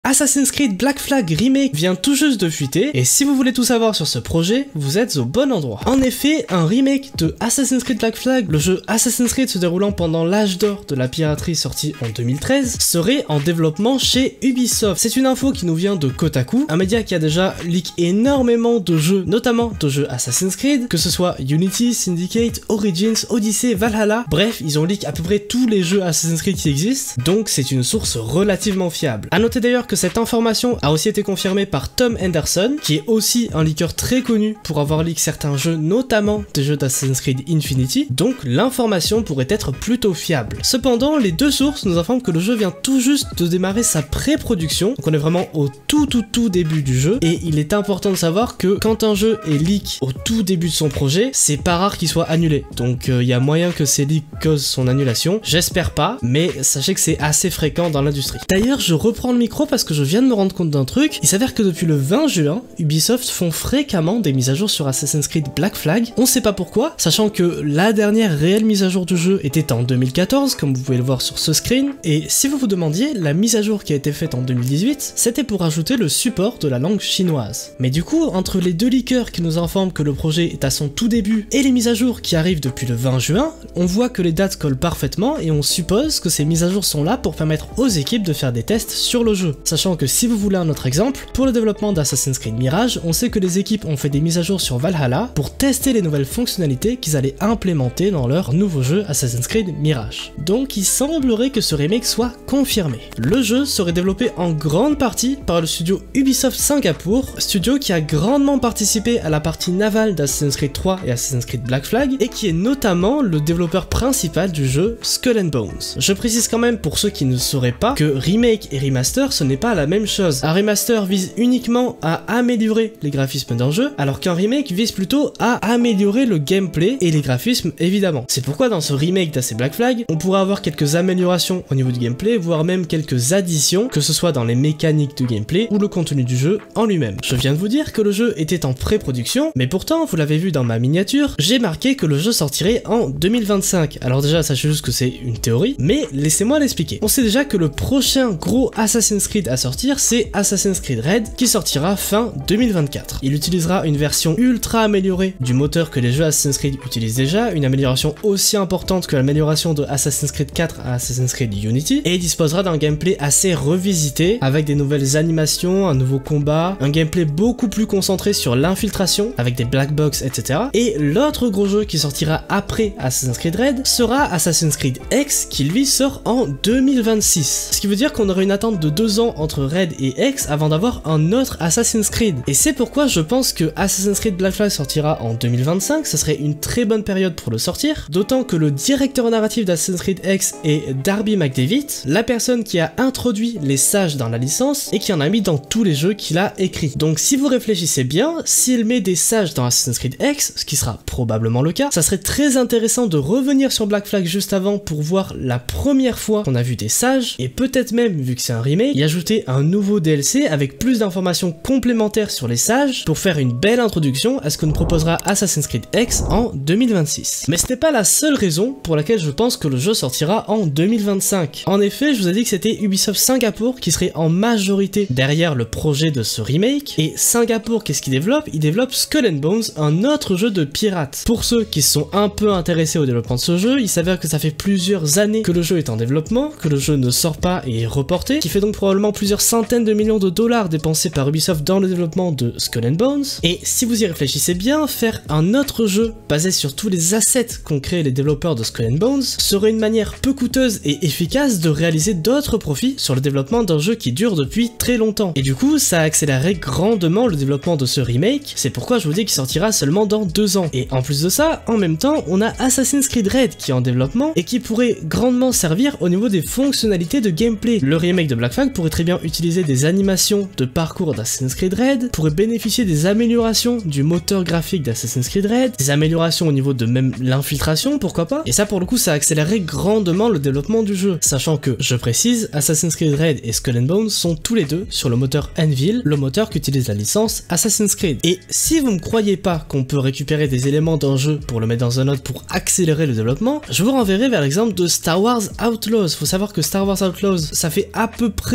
Assassin's Creed Black Flag Remake vient tout juste de fuiter, et si vous voulez tout savoir sur ce projet, vous êtes au bon endroit. En effet, un remake de Assassin's Creed Black Flag, le jeu Assassin's Creed se déroulant pendant l'âge d'or de la piraterie sorti en 2013, serait en développement chez Ubisoft. C'est une info qui nous vient de Kotaku, un média qui a déjà leak énormément de jeux, notamment de jeux Assassin's Creed, que ce soit Unity, Syndicate, Origins, Odyssey, Valhalla, bref, ils ont leak à peu près tous les jeux Assassin's Creed qui existent, donc c'est une source relativement fiable. A noter d'ailleurs que cette information a aussi été confirmée par Tom Henderson, qui est aussi un leaker très connu pour avoir leak certains jeux, notamment des jeux d'Assassin's Creed Infinity, donc l'information pourrait être plutôt fiable. Cependant, les deux sources nous informent que le jeu vient tout juste de démarrer sa pré-production, donc on est vraiment au tout début du jeu, et il est important de savoir que quand un jeu est leak au tout début de son projet, c'est pas rare qu'il soit annulé, donc il y a moyen que ces leaks causent son annulation, j'espère pas, mais sachez que c'est assez fréquent dans l'industrie. D'ailleurs, je reprends le micro parce que je viens de me rendre compte d'un truc, il s'avère que depuis le 20 juin, Ubisoft font fréquemment des mises à jour sur Assassin's Creed Black Flag, on sait pas pourquoi, sachant que la dernière réelle mise à jour du jeu était en 2014, comme vous pouvez le voir sur ce screen, et si vous vous demandiez, la mise à jour qui a été faite en 2018, c'était pour ajouter le support de la langue chinoise. Mais du coup, entre les deux leakers qui nous informent que le projet est à son tout début, et les mises à jour qui arrivent depuis le 20 juin, on voit que les dates collent parfaitement, et on suppose que ces mises à jour sont là pour permettre aux équipes de faire des tests sur le jeu. Sachant que si vous voulez un autre exemple, pour le développement d'Assassin's Creed Mirage, on sait que les équipes ont fait des mises à jour sur Valhalla pour tester les nouvelles fonctionnalités qu'ils allaient implémenter dans leur nouveau jeu Assassin's Creed Mirage. Donc il semblerait que ce remake soit confirmé. Le jeu serait développé en grande partie par le studio Ubisoft Singapour, studio qui a grandement participé à la partie navale d'Assassin's Creed 3 et Assassin's Creed Black Flag, et qui est notamment le développeur principal du jeu Skull and Bones. Je précise quand même pour ceux qui ne sauraient pas que remake et remaster ce n'est pas la même chose. Un remaster vise uniquement à améliorer les graphismes d'un jeu, alors qu'un remake vise plutôt à améliorer le gameplay et les graphismes évidemment. C'est pourquoi dans ce remake d'AC Black Flag, on pourrait avoir quelques améliorations au niveau du gameplay, voire même quelques additions, que ce soit dans les mécaniques du gameplay ou le contenu du jeu en lui-même. Je viens de vous dire que le jeu était en pré-production, mais pourtant, vous l'avez vu dans ma miniature, j'ai marqué que le jeu sortirait en 2025. Alors déjà, sachez juste que c'est une théorie, mais laissez-moi l'expliquer. On sait déjà que le prochain gros Assassin's Creed à sortir, c'est Assassin's Creed Red, qui sortira fin 2024. Il utilisera une version ultra améliorée du moteur que les jeux Assassin's Creed utilisent déjà, une amélioration aussi importante que l'amélioration de Assassin's Creed 4 à Assassin's Creed Unity, et disposera d'un gameplay assez revisité, avec des nouvelles animations, un nouveau combat, un gameplay beaucoup plus concentré sur l'infiltration, avec des black box, etc. Et l'autre gros jeu qui sortira après Assassin's Creed Red sera Assassin's Creed X, qui lui sort en 2026. Ce qui veut dire qu'on aurait une attente de 2 ans entre Red et X avant d'avoir un autre Assassin's Creed. Et c'est pourquoi je pense que Assassin's Creed Black Flag sortira en 2025, ça serait une très bonne période pour le sortir, d'autant que le directeur narratif d'Assassin's Creed X est Darby McDavid, la personne qui a introduit les sages dans la licence et qui en a mis dans tous les jeux qu'il a écrits. Donc si vous réfléchissez bien, s'il met des sages dans Assassin's Creed X, ce qui sera probablement le cas, ça serait très intéressant de revenir sur Black Flag juste avant pour voir la première fois qu'on a vu des sages, et peut-être même, vu que c'est un remake, y ajouter un nouveau DLC avec plus d'informations complémentaires sur les sages pour faire une belle introduction à ce que nous proposera Assassin's Creed X en 2026. Mais ce n'est pas la seule raison pour laquelle je pense que le jeu sortira en 2025. En effet, je vous ai dit que c'était Ubisoft Singapour qui serait en majorité derrière le projet de ce remake, et Singapour, qu'est-ce qu'il développe? Il développe Skull and Bones, un autre jeu de pirates. Pour ceux qui se sont un peu intéressés au développement de ce jeu, il s'avère que ça fait plusieurs années que le jeu est en développement, que le jeu ne sort pas et est reporté, qui fait donc probablement plusieurs centaines de millions de dollars dépensés par Ubisoft dans le développement de Skull and Bones. Et si vous y réfléchissez bien, faire un autre jeu basé sur tous les assets qu'ont créé les développeurs de Skull and Bones serait une manière peu coûteuse et efficace de réaliser d'autres profits sur le développement d'un jeu qui dure depuis très longtemps. Et du coup, ça a accéléré grandement le développement de ce remake, c'est pourquoi je vous dis qu'il sortira seulement dans 2 ans. Et en plus de ça, en même temps, on a Assassin's Creed Red qui est en développement et qui pourrait grandement servir au niveau des fonctionnalités de gameplay. Le remake de Black Flag pourrait très bien utiliser des animations de parcours d'Assassin's Creed Red, pourrait bénéficier des améliorations du moteur graphique d'Assassin's Creed Red, des améliorations au niveau de même l'infiltration, pourquoi pas, et ça pour le coup ça accélérerait grandement le développement du jeu, sachant que, je précise, Assassin's Creed Red et Skull and Bones sont tous les deux sur le moteur Anvil, le moteur qu'utilise la licence Assassin's Creed. Et si vous me croyez pas qu'on peut récupérer des éléments d'un jeu pour le mettre dans un autre pour accélérer le développement, je vous renverrai vers l'exemple de Star Wars Outlaws. Faut savoir que Star Wars Outlaws, ça fait à peu près 2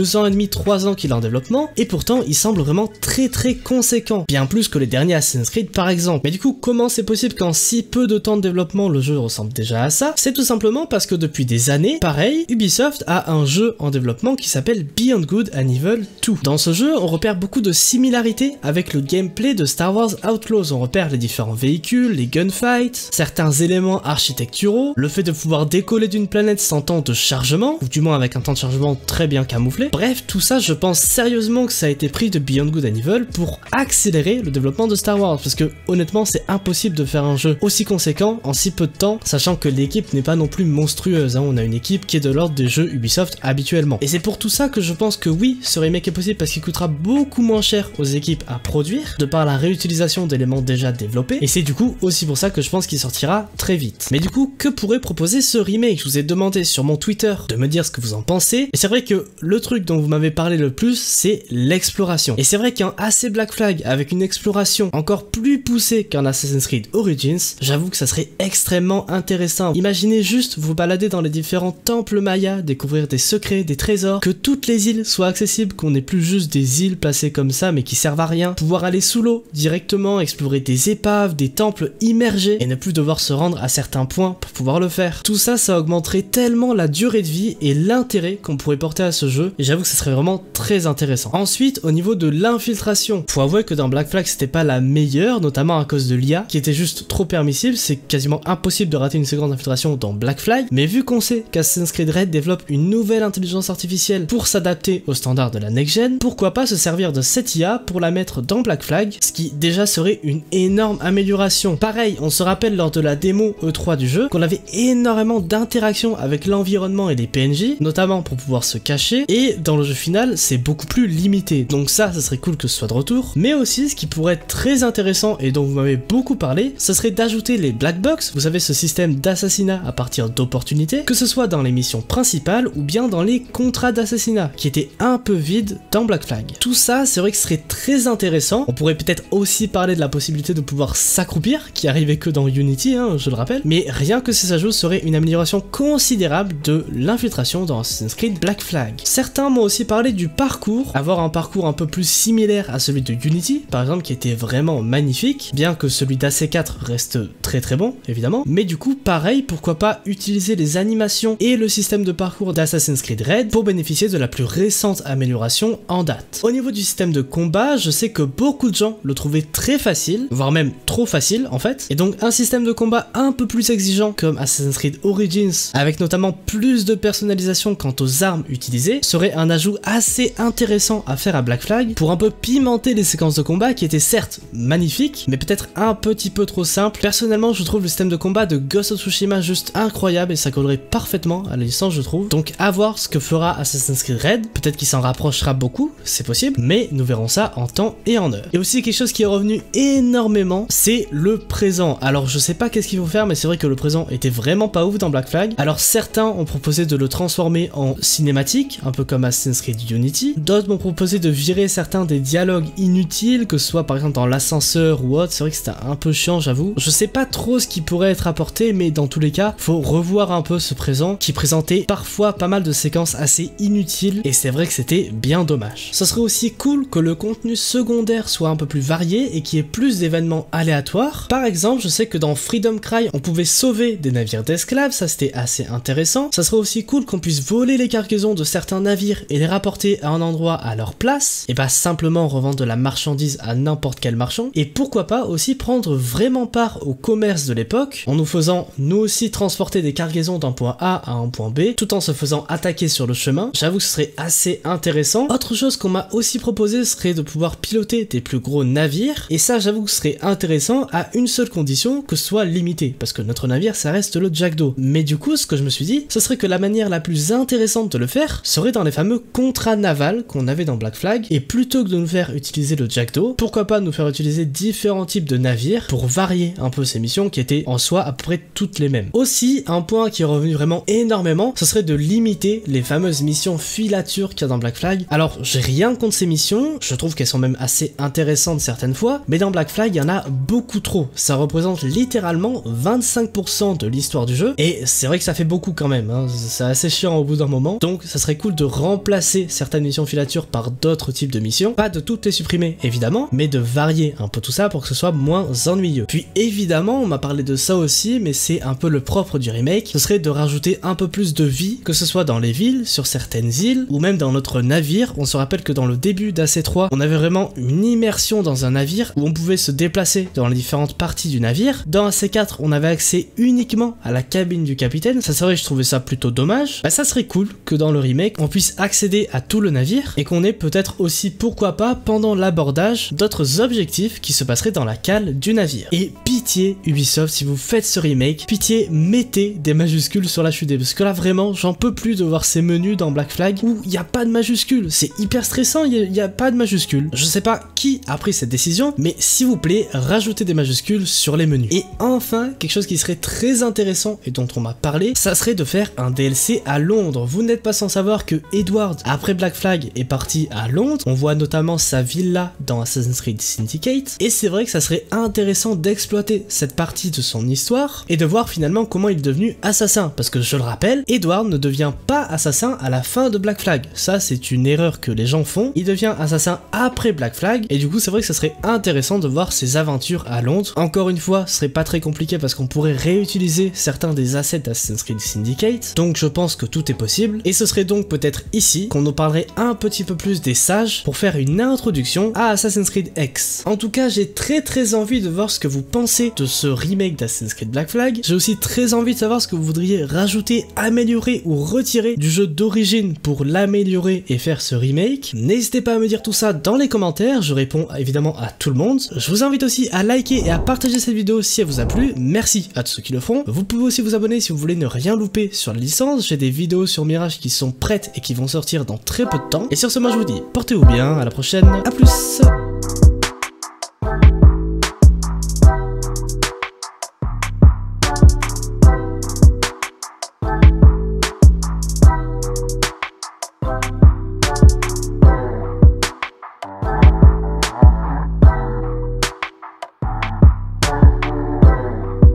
2 ans et demi, 3 ans qu'il est en développement, et pourtant il semble vraiment très conséquent, bien plus que les derniers Assassin's Creed par exemple. Mais du coup, comment c'est possible qu'en si peu de temps de développement le jeu ressemble déjà à ça? C'est tout simplement parce que depuis des années, pareil, Ubisoft a un jeu en développement qui s'appelle Beyond Good and Evil 2. Dans ce jeu, on repère beaucoup de similarités avec le gameplay de Star Wars Outlaws. On repère les différents véhicules, les gunfights, certains éléments architecturaux, le fait de pouvoir décoller d'une planète sans temps de chargement, ou du moins avec un temps de chargement très bien camouflé. Bref, tout ça, je pense sérieusement que ça a été pris de Beyond Good and Evil pour accélérer le développement de Star Wars, parce que honnêtement, c'est impossible de faire un jeu aussi conséquent en si peu de temps, sachant que l'équipe n'est pas non plus monstrueuse, hein. On a une équipe qui est de l'ordre des jeux Ubisoft habituellement. Et c'est pour tout ça que je pense que oui, ce remake est possible parce qu'il coûtera beaucoup moins cher aux équipes à produire, de par la réutilisation d'éléments déjà développés, et c'est du coup aussi pour ça que je pense qu'il sortira très vite. Mais du coup, que pourrait proposer ce remake? Je vous ai demandé sur mon Twitter de me dire ce que vous en pensez, et c'est vrai que le truc dont vous m'avez parlé le plus, c'est l'exploration. Et c'est vrai qu'un AC Black Flag avec une exploration encore plus poussée qu'un Assassin's Creed Origins, j'avoue que ça serait extrêmement intéressant. Imaginez juste vous balader dans les différents temples mayas, découvrir des secrets, des trésors, que toutes les îles soient accessibles, qu'on n'ait plus juste des îles placées comme ça mais qui servent à rien, pouvoir aller sous l'eau directement, explorer des épaves, des temples immergés et ne plus devoir se rendre à certains points pour pouvoir le faire. Tout ça, ça augmenterait tellement la durée de vie et l'intérêt qu'on pourrait porter à ce jeu, et j'avoue que ce serait vraiment très intéressant. Ensuite, au niveau de l'infiltration, faut avouer que dans Black Flag c'était pas la meilleure, notamment à cause de l'IA qui était juste trop permissible. C'est quasiment impossible de rater une séquence d'infiltration dans Black Flag, mais vu qu'on sait qu'Assassin's Creed Red développe une nouvelle intelligence artificielle pour s'adapter aux standards de la next-gen, pourquoi pas se servir de cette IA pour la mettre dans Black Flag, ce qui déjà serait une énorme amélioration. Pareil, on se rappelle lors de la démo E3 du jeu qu'on avait énormément d'interactions avec l'environnement et les PNJ, notamment pour pouvoir se cacher, et dans le jeu final c'est beaucoup plus limité. Donc ça serait cool que ce soit de retour, mais aussi ce qui pourrait être très intéressant et dont vous m'avez beaucoup parlé, ce serait d'ajouter les Black Box, vous savez ce système d'assassinat à partir d'opportunités, que ce soit dans les missions principales ou bien dans les contrats d'assassinat, qui étaient un peu vides dans Black Flag. Tout ça, c'est vrai que ce serait très intéressant. On pourrait peut-être aussi parler de la possibilité de pouvoir s'accroupir, qui arrivait que dans Unity, hein, je le rappelle, mais rien que ces ajouts seraient une amélioration considérable de l'infiltration dans Assassin's Creed Black Flag. Certains m'ont aussi parlé du parcours, avoir un parcours un peu plus similaire à celui de Unity, par exemple, qui était vraiment magnifique, bien que celui d'AC4 reste très bon, évidemment, mais du coup, pareil, pourquoi pas utiliser les animations et le système de parcours d'Assassin's Creed Red pour bénéficier de la plus récente amélioration en date. Au niveau du système de combat, je sais que beaucoup de gens le trouvaient très facile, voire même trop facile en fait, et donc un système de combat un peu plus exigeant comme Assassin's Creed Origins, avec notamment plus de personnalisation quant aux armes utilisées, serait un ajout assez intéressant à faire à Black Flag pour un peu pimenter les séquences de combat qui étaient certes magnifiques, mais peut-être un petit peu trop simples. Personnellement, je trouve le système de combat de Ghost of Tsushima juste incroyable et ça collerait parfaitement à la licence, je trouve. Donc à voir ce que fera Assassin's Creed Red, peut-être qu'il s'en rapprochera beaucoup, c'est possible, mais nous verrons ça en temps et en heure. Et aussi quelque chose qui est revenu énormément, c'est le présent. Alors je sais pas qu'est-ce qu'il faut faire, mais c'est vrai que le présent était vraiment pas ouf dans Black Flag. Alors certains ont proposé de le transformer en cinématique, un peu comme Assassin's Creed Unity. D'autres m'ont proposé de virer certains des dialogues inutiles, que ce soit par exemple dans l'ascenseur ou autre. C'est vrai que c'était un peu chiant, j'avoue. Je sais pas trop ce qui pourrait être apporté, mais dans tous les cas, faut revoir un peu ce présent qui présentait parfois pas mal de séquences assez inutiles, et c'est vrai que c'était bien dommage. Ce serait aussi cool que le contenu secondaire soit un peu plus varié et qu'il y ait plus d'événements aléatoires. Par exemple, je sais que dans Freedom Cry, on pouvait sauver des navires d'esclaves, ça c'était assez intéressant. Ça serait aussi cool qu'on puisse voler les cargaisons de certains navires et les rapporter à un endroit à leur place, et pas simplement revendre de la marchandise à n'importe quel marchand. Et pourquoi pas aussi prendre vraiment part au commerce de l'époque, en nous faisant nous aussi transporter des cargaisons d'un point A à un point B, tout en se faisant attaquer sur le chemin. J'avoue que ce serait assez intéressant. Autre chose qu'on m'a aussi proposé serait de pouvoir piloter des plus gros navires, et ça j'avoue que ce serait intéressant à une seule condition, que ce soit limité, parce que notre navire ça reste le Jackdaw. Mais du coup ce que je me suis dit, ce serait que la manière la plus intéressante de le faire serait dans les fameux contrats navals qu'on avait dans Black Flag, et plutôt que de nous faire utiliser le Jackdaw, pourquoi pas nous faire utiliser différents types de navires pour varier un peu ces missions qui étaient en soi à peu près toutes les mêmes. Aussi, un point qui est revenu vraiment énormément, ce serait de limiter les fameuses missions filatures qu'il y a dans Black Flag. Alors j'ai rien contre ces missions, je trouve qu'elles sont même assez intéressantes certaines fois, mais dans Black Flag il y en a beaucoup trop. Ça représente littéralement 25% de l'histoire du jeu, et c'est vrai que ça fait beaucoup quand même, hein. C'est assez chiant au bout d'un moment, donc ça serait cool de rendre remplacer certaines missions filatures par d'autres types de missions. Pas de toutes les supprimer évidemment, mais de varier un peu tout ça pour que ce soit moins ennuyeux. Puis évidemment, on m'a parlé de ça aussi, mais c'est un peu le propre du remake, ce serait de rajouter un peu plus de vie, que ce soit dans les villes, sur certaines îles, ou même dans notre navire. On se rappelle que dans le début d'AC3, on avait vraiment une immersion dans un navire, où on pouvait se déplacer dans les différentes parties du navire. Dans AC4, on avait accès uniquement à la cabine du capitaine, ça c'est vrai, je trouvais ça plutôt dommage. Bah ça serait cool que dans le remake, on puisse accéder à tout le navire, et qu'on ait peut-être aussi, pourquoi pas, pendant l'abordage, d'autres objectifs qui se passeraient dans la cale du navire. Et pitié Ubisoft, si vous faites ce remake, pitié mettez des majuscules sur la HUD, parce que là vraiment j'en peux plus de voir ces menus dans Black Flag où il n'y a pas de majuscules, c'est hyper stressant, il n'y a pas de majuscules. Je sais pas qui a pris cette décision, mais s'il vous plaît, rajoutez des majuscules sur les menus. Et enfin, quelque chose qui serait très intéressant et dont on m'a parlé, ça serait de faire un DLC à Londres. Vous n'êtes pas sans savoir que Edward, après Black Flag, est parti à Londres, on voit notamment sa villa dans Assassin's Creed Syndicate, et c'est vrai que ça serait intéressant d'exploiter cette partie de son histoire et de voir finalement comment il est devenu assassin, parce que je le rappelle, Edward ne devient pas assassin à la fin de Black Flag, ça c'est une erreur que les gens font, il devient assassin après Black Flag, et du coup c'est vrai que ça serait intéressant de voir ses aventures à Londres. Encore une fois, ce serait pas très compliqué parce qu'on pourrait réutiliser certains des assets d'Assassin's Creed Syndicate, donc je pense que tout est possible, et ce serait donc peut-être ici qu'on nous parlerait un petit peu plus des sages pour faire une introduction à Assassin's Creed X. En tout cas, j'ai très envie de voir ce que vous pensez de ce remake d'Assassin's Creed Black Flag. J'ai aussi très envie de savoir ce que vous voudriez rajouter, améliorer ou retirer du jeu d'origine pour l'améliorer et faire ce remake. N'hésitez pas à me dire tout ça dans les commentaires, je réponds évidemment à tout le monde. Je vous invite aussi à liker et à partager cette vidéo si elle vous a plu, merci à tous ceux qui le font. Vous pouvez aussi vous abonner si vous voulez ne rien louper sur la licence, j'ai des vidéos sur Mirage qui sont prêtes et qui vont sortir dans très peu de temps. Et sur ce, moi je vous dis, portez-vous bien, à la prochaine, à plus.